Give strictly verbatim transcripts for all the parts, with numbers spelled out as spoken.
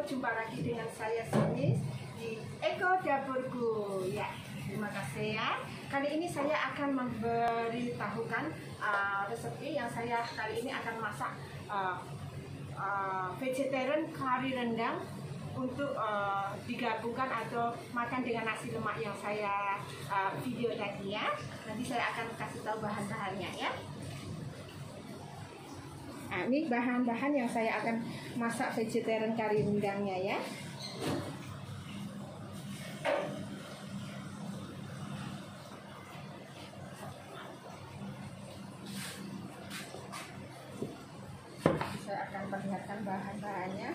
jumpa lagi dengan saya Sinis di Eko Dapurku. Ya, terima kasih ya. Kali ini saya akan memberitahukan uh, resepi yang saya kali ini akan masak uh, uh, vegetarian kari rendang untuk uh, digabungkan atau makan dengan nasi lemak yang saya uh, video tadi ya. Nanti saya akan kasih tahu bahan-bahannya ya. Nah, ini bahan-bahan yang saya akan masak vegetarian kari rendangnya ya. Saya akan perlihatkan bahan-bahannya.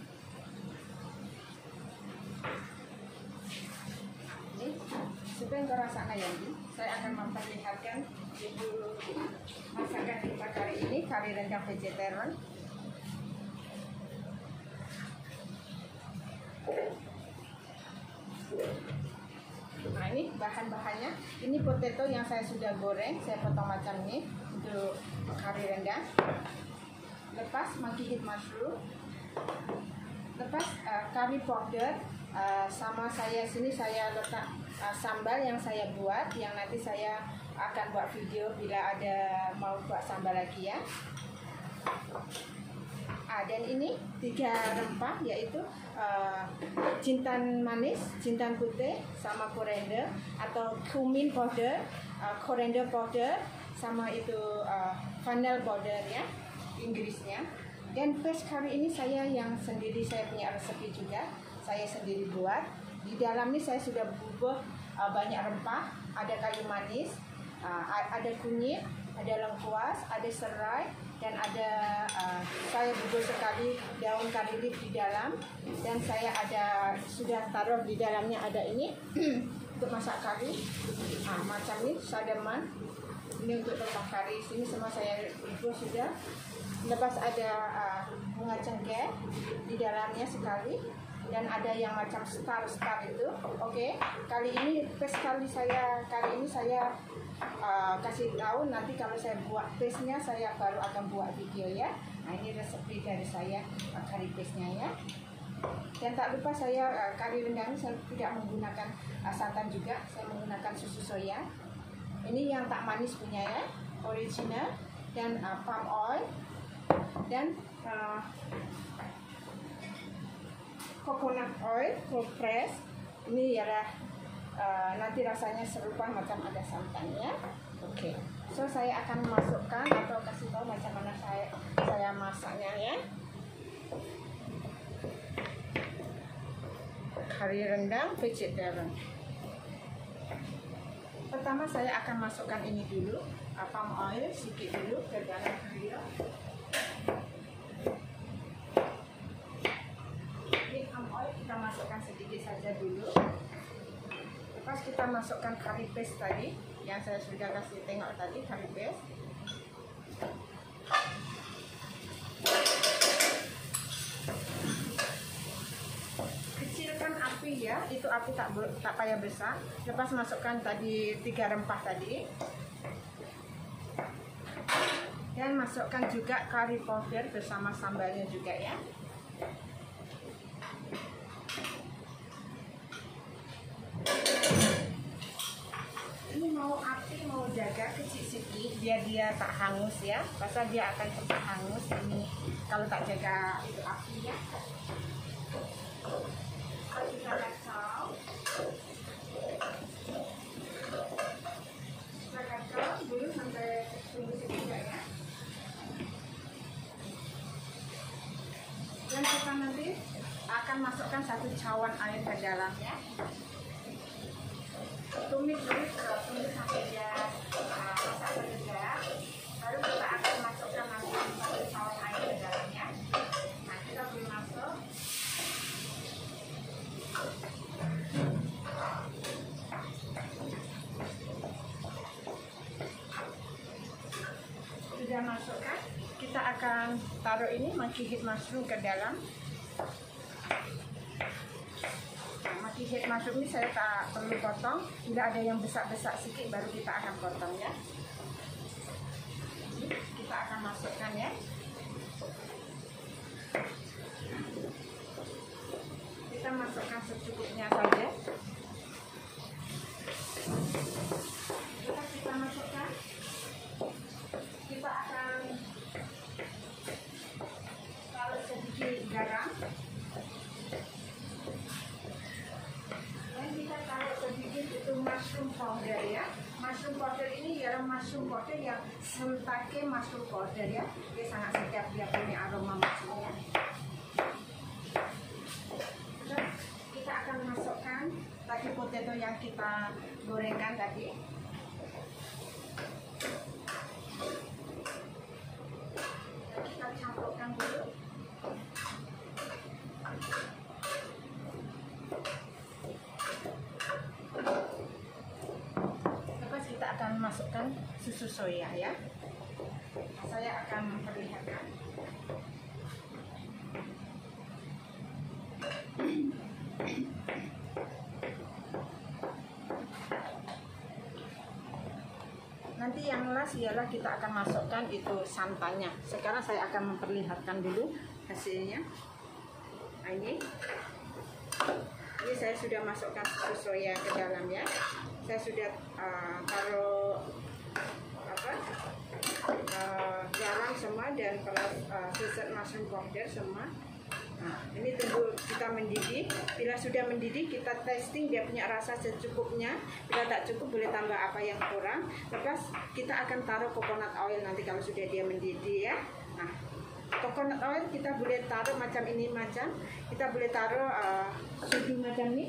Ini sudah yang kerasa ya, saya akan memperlihatkan itu masakan kita kali ini, kari rendang vegetarian. Nah, ini bahan-bahannya. Ini potato yang saya sudah goreng, saya potong macam ini untuk kari rendang. Lepas monkey head mushroom, lepas uh, curry powder, uh, sama saya sini saya letak uh, sambal yang saya buat, yang nanti saya akan buat video bila ada mau buat sambal lagi ya. Ah, dan ini tiga rempah, yaitu uh, jintan manis, jintan putih, sama koriander atau cumin powder, uh, coriander powder, sama itu uh, fennel powder ya, Inggrisnya. Dan paste kari ini saya yang sendiri, saya punya resepi juga, saya sendiri buat. Di dalam ini saya sudah bubur uh, banyak rempah, ada kayu manis, uh, ada kunyit, ada lengkuas, ada serai, dan ada uh, saya bubur sekali daun kari leaf di dalam, dan saya ada sudah taruh di dalamnya ada ini untuk masak kari, uh, macam ini sardeman, ini untuk rempah kari, sini semua saya bubur sudah. Lepas ada uh, bunga cengkeh di dalamnya sekali, dan ada yang macam star-star itu. Oke, okay. Kali ini paste kali saya kali ini saya uh, kasih tahu nanti kalau saya buat paste-nya saya baru akan buat video ya. Nah, ini resepi dari saya uh, kari paste-nya ya. Dan tak lupa saya uh, kari rendang saya tidak menggunakan uh, santan juga, saya menggunakan susu soya. Ini yang tak manis punya ya, original, dan uh, palm oil, dan uh, coconut oil cold press. Ini ialah uh, nanti rasanya serupa macam ada santannya. Oke, okay. So saya akan masukkan atau kasih tahu macam mana saya saya masaknya ya. Kari rendang vegetarian. Pertama saya akan masukkan ini dulu, uh, palm oil sedikit dulu ke dalam grill. Kita masukkan sedikit saja dulu. Lepas kita masukkan curry paste tadi yang saya sudah kasih tengok tadi, curry paste. Kecilkan api ya, itu api tak tak payah besar. Lepas masukkan tadi tiga rempah tadi, dan masukkan juga curry powder bersama sambalnya juga ya. Ini mau api mau jaga kecil sedikit biar dia tak hangus ya, pasal dia akan cepat hangus ini kalau tak jaga itu api ya. Kita kacau, kita kacau dulu sampai tunggu sedikit ya. Dan kita nanti akan masukkan satu cawan air ke dalamnya. Tumis dulu, tumis sampai dia uh, masak sedap. Lalu kita akan masukkan langsung satu cawan air ke dalamnya. Nah, kita boleh masuk. Sudah masukkan, kita akan taruh ini monkey head mushroom ke dalam. Monkey head mushroom ini saya tak perlu potong, bila ada yang besar-besar sedikit baru kita akan potong ya. Kita akan masukkan ya. pakai mushroom powder ya. Dia sangat sedap, dia punya aroma mushroomnya. Terus kita akan masukkan tadi potato yang kita gorengkan tadi. Kita campurkan dulu. Terus kita akan masukkan susu soya ya. Saya akan memperlihatkan. Nanti yang last ialah kita akan masukkan itu santannya. Sekarang saya akan memperlihatkan dulu hasilnya. Nah, ini, ini saya sudah masukkan susu soya ke dalam ya. Saya sudah uh, taruh apa uh, garam semua dan uh, seasoned mushroom powder semua. Nah, ini tunggu kita mendidih. Bila sudah mendidih, kita testing dia punya rasa secukupnya. Bila tak cukup, boleh tambah apa yang kurang. Lepas kita akan taruh coconut oil nanti kalau sudah dia mendidih ya. Nah, coconut oil kita boleh taruh macam ini macam. Kita boleh taruh uh, sudu macam ini.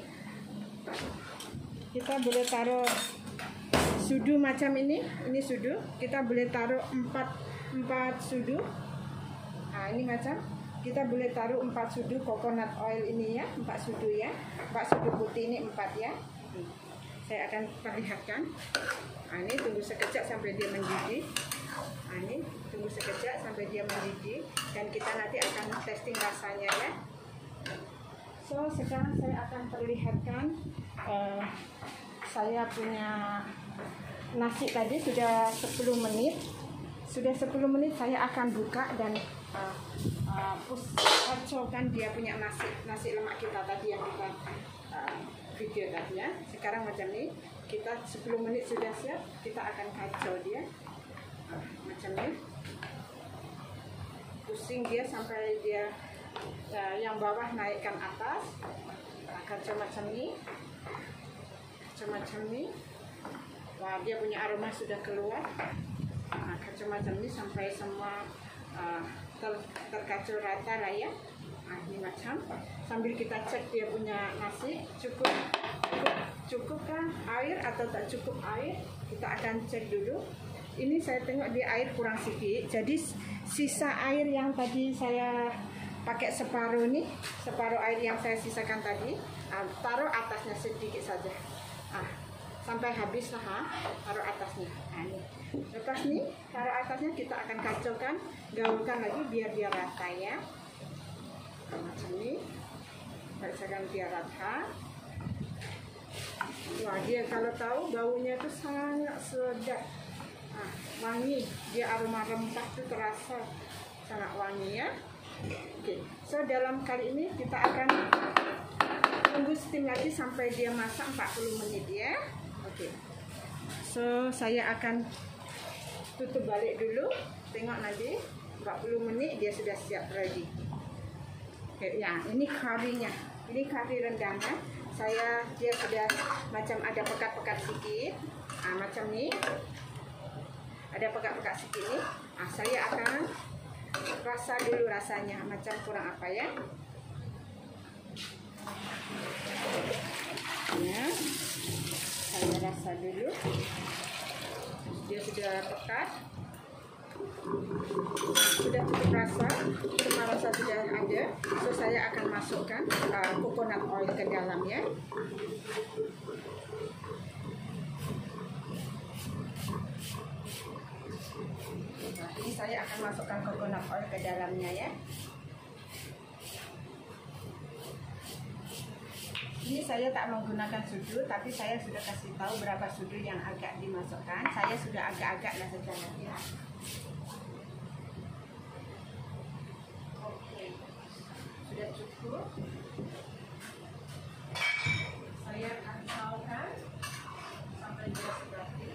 Kita boleh taruh sudu macam ini. Ini sudu. Kita boleh taruh empat empat sudu. Nah, ini macam. Kita boleh taruh empat sudu coconut oil ini ya, empat sudu ya, empat sudu putih ini empat ya. Saya akan perlihatkan. Nah, ini tunggu sekejap sampai dia mendidih. Nah, ini tunggu sekejap sampai dia mendidih dan kita nanti akan testing rasanya ya. So sekarang saya akan perlihatkan uh, saya punya nasi tadi sudah sepuluh menit. Sudah sepuluh menit saya akan buka dan uh, uh, kacaukan dia punya nasi nasi lemak kita tadi yang kita uh, video tadi ya. Sekarang macam ini, kita sepuluh menit sudah siap, kita akan kacau dia uh, macam ini. Pusing dia sampai dia uh, yang bawah naikkan atas. Uh, kacau macam ini. Kacau macam ini. Wah, dia punya aroma sudah keluar. Nah, kacau macam ini sampai semua uh, ter, terkacau rata lah ya. Nah, ini macam sambil kita cek dia punya nasi cukup cukup cukupkah air atau tak cukup air, kita akan cek dulu. Ini saya tengok di air kurang sedikit, jadi sisa air yang tadi saya pakai separuh nih, separuh air yang saya sisakan tadi, uh, taruh atasnya sedikit saja. Ah, sampai habis lah, ha? Taruh atasnya. Nah, ini. Lepas nih, taruh atasnya kita akan kacaukan, gaulkan lagi biar dia rata ya. Nah, macam ini, kacaukan biar rata. Wah, dia kalau tahu baunya itu sangat sedap. Nah, wangi, dia aroma rempah itu terasa sangat wangi ya. Oke, so dalam kali ini kita akan tunggu steam lagi sampai dia masak empat puluh menit ya. Oke, so saya akan tutup balik dulu, tengok nanti empat puluh menit dia sudah siap ready. Oke, ya ini karinya, ini kari rendangnya. Saya dia sudah macam ada pekat-pekat sedikit, nah, macam ini, ada pekat-pekat sedikit nih. Nah, saya akan rasa dulu rasanya, macam kurang apa ya. Ya, saya rasa dulu. Dia sudah pekat, sudah cukup rasa, semua rasa sudah ada. So saya akan masukkan uh, coconut oil ke dalam ya. Nah, ini saya akan masukkan coconut oil ke dalamnya ya. Ini saya tak menggunakan sudu, tapi saya sudah kasih tahu berapa sudu yang agak dimasukkan. Saya sudah agak-agak lah sejalan ya. Oke, sudah cukup. Saya akan kacaukan sampai dia seperti.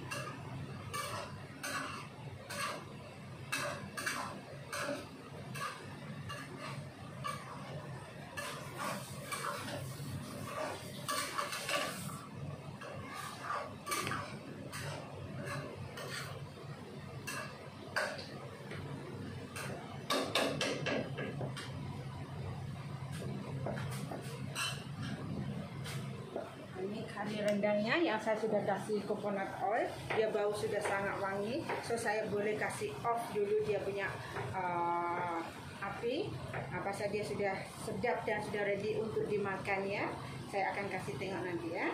kari rendangnya yang saya sudah kasih coconut oil, dia bau sudah sangat wangi, so saya boleh kasih off dulu dia punya uh, api. Nah, pas dia sudah sedap dan sudah ready untuk dimakan ya, saya akan kasih tengok nanti ya.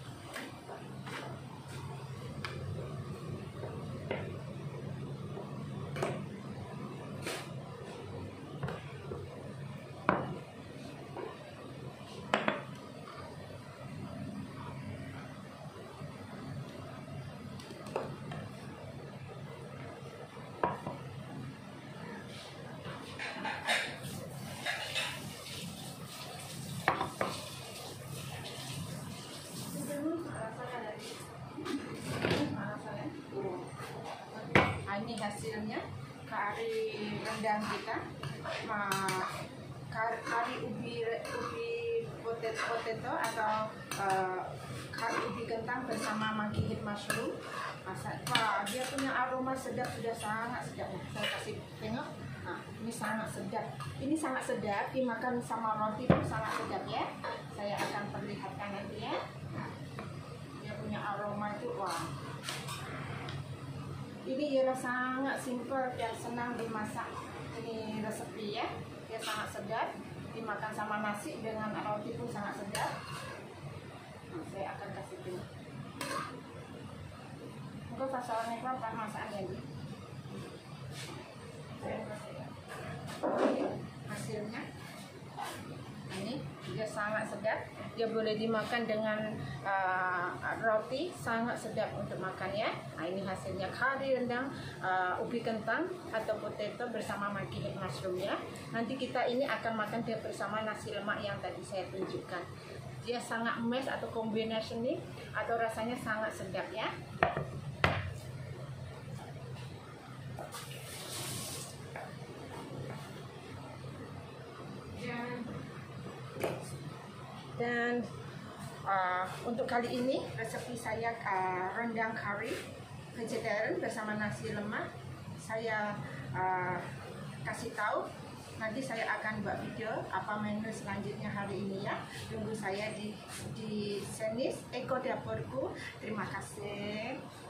Ini hasilnya kari rendang kita, kari ubi ubi potato, potato atau uh, kari ubi kentang bersama monkey head mushroom. Wah, dia punya aroma sedap, sudah sangat sedap. Saya kasih tengok. Nah, ini sangat sedap. Ini sangat sedap dimakan sama roti pun sangat sedap ya. Saya akan perlihatkan nanti ya. Dia punya aroma itu wah. Ini ialah sangat simple dan senang dimasak. Ini resepi ya, dia sangat sedap dimakan sama nasi dengan roti pun sangat sedap. Nah, saya akan kasih tengok. Mungkin pasalnya apa masakannya ini? Saya kasih hasilnya. Ini dia sangat sedap. Dia boleh dimakan dengan uh, roti, sangat sedap untuk makan ya. Nah, ini hasilnya kari rendang uh, ubi kentang atau potato bersama monkey head mushroom ya. Nanti kita ini akan makan dia bersama nasi lemak yang tadi saya tunjukkan. Dia sangat match atau combination nih, atau rasanya sangat sedap ya. Dan uh, untuk kali ini resepi saya uh, rendang kari vegetarian bersama nasi lemak saya uh, kasih tahu. Nanti saya akan buat video apa menu selanjutnya hari ini ya. Tunggu saya di di Senis Eko Dapurku. Terima kasih.